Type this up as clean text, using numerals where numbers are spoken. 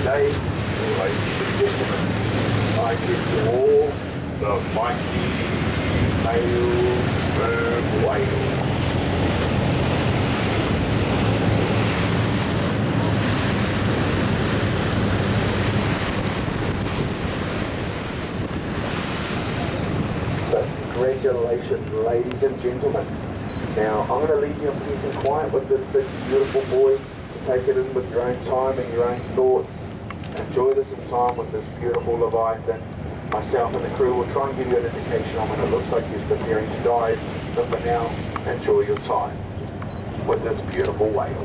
today, ladies and gentlemen, I give you all the mighty male sperm whale. Congratulations, ladies and gentlemen. Now, I'm going to leave you in peace and quiet with this big, beautiful boy. Take it in with your own time and your own thoughts. Enjoy this in time with this beautiful Leviathan. Myself and the crew will try and give you an indication on when it looks like he's preparing to dive. But for now, enjoy your time with this beautiful whale.